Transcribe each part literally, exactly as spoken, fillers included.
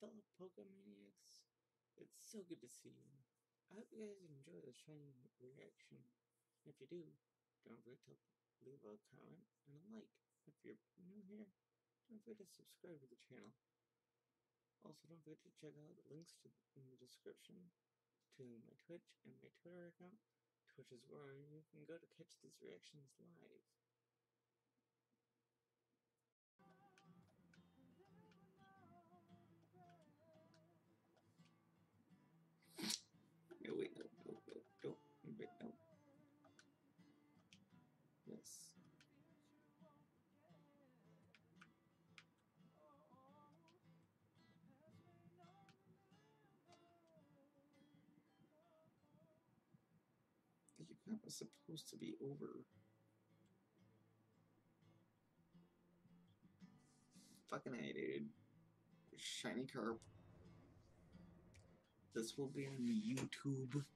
fellow Pokemaniacs, it's so good to see you. I hope you guys enjoy the shiny reaction. If you do, don't forget to leave a comment and a like. If you're new here, don't forget to subscribe to the channel. Also, don't forget to check out the links to, in the description to my Twitch and my Twitter account. Twitch is where you can go to catch these reactions live. No, wait, no, no, no, don't, wait, no. Yes. The event was supposed to be over. Fucking A, dude. Shiny Carp. This will be on YouTube.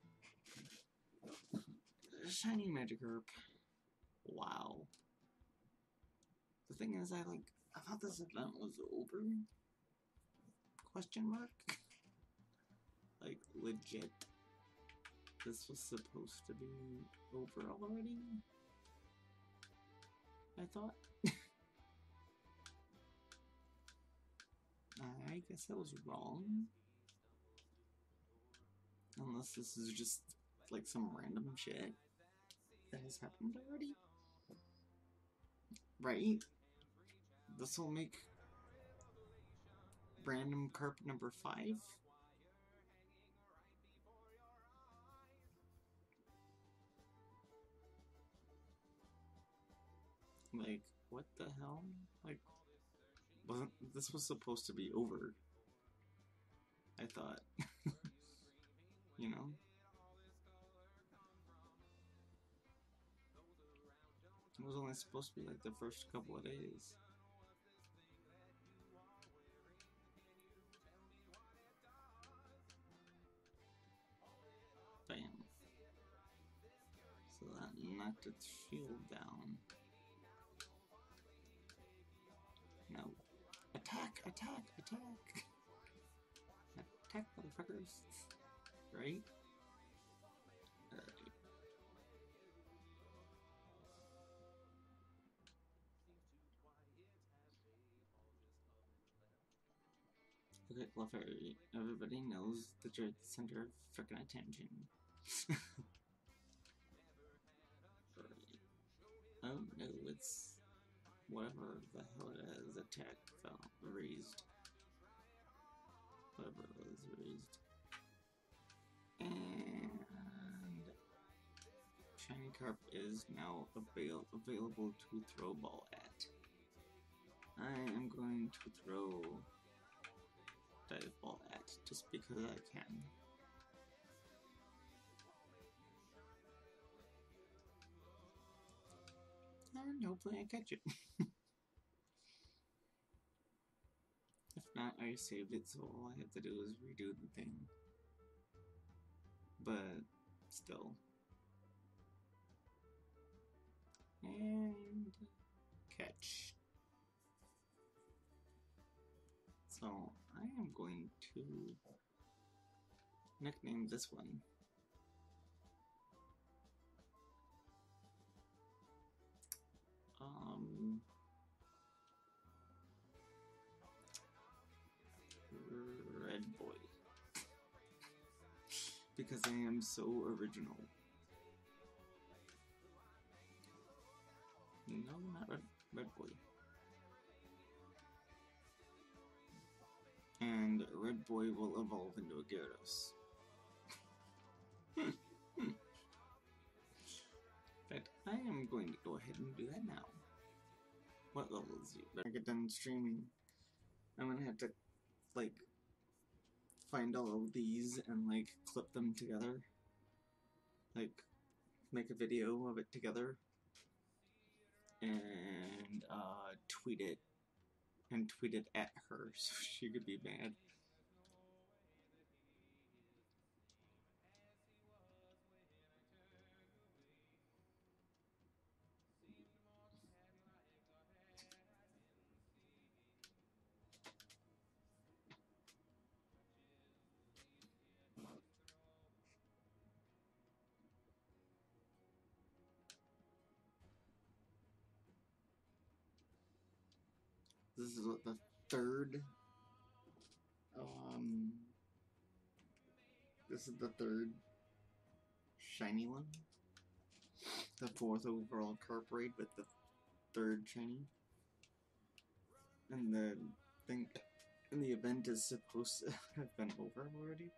Shiny Magikarp. Wow. The thing is, I like, I thought this event was over. Question mark? Like, legit. This was supposed to be over already? I thought. I guess I was wrong. Unless this is just like some random shit that has happened already. Right? This will make random carp number five. Like, what the hell? Like, wasn't this was supposed to be over? I thought. You know? It was only supposed to be like the first couple of days. Bam. So that knocked its shield down. No. Attack! Attack! Attack! Attack, motherfuckers! Right? Alright. Okay, Clefairy, everybody knows that you're the center of frickin' attention. Right. Oh no, it's whatever the hell it is. Attack fell raised. Whatever it was raised. And Shiny Carp is now avail available to throw ball at. I am going to throw dive ball at just because I can. And hopefully I catch it. If not, I saved it, so all I have to do is redo the thing. But still. And catch. So I am going to nickname this one um Red Boy, because I am so original. No, not Red, Red Boy. And Red Boy will evolve into a Gyarados. In fact, I am going to go ahead and do that now. What level is he? When I get done streaming, I'm gonna have to, like, find all of these and, like, clip them together. Like, make a video of it together. And, uh, tweet it. And tweet it at her so she could be mad. This is what, the third, um, this is the third shiny one. The fourth overall carp raid with the third shiny. And the thing, and the event is supposed to have been over already.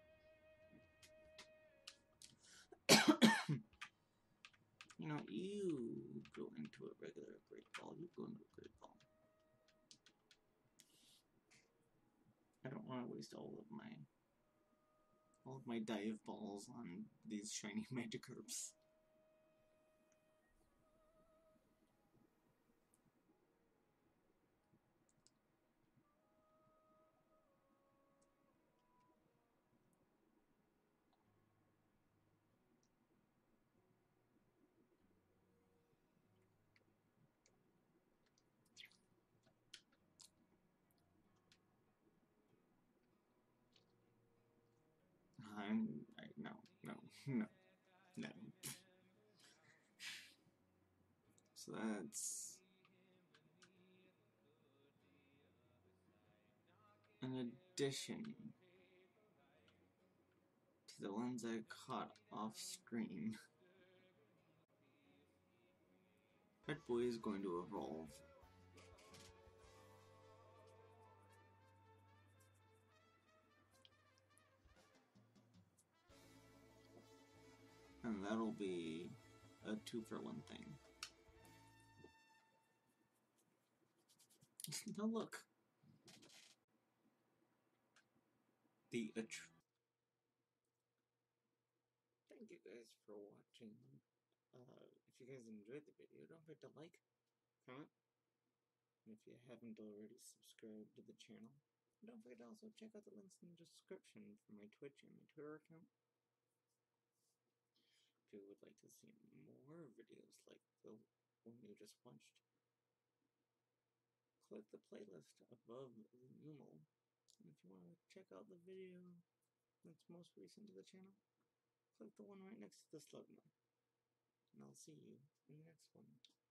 You know, you go into a regular great ball, you go into a great ball. I don't want to waste all of my all of my dive balls on these shiny Magikarps. I'm I, no no no no. So that's an addition to the ones I caught off screen. Pet Boy is going to evolve. And that'll be a two for one thing. Now look. The attr Thank you guys for watching. Uh, if you guys enjoyed the video, don't forget to like, comment, and if you haven't already, subscribe to the channel. And don't forget to also check out the links in the description for my Twitch and my Twitter account. If you would like to see more videos like the one you just watched, click the playlist above the numeral. And if you want to check out the video that's most recent to the channel, click the one right next to the slug mark. And I'll see you in the next one.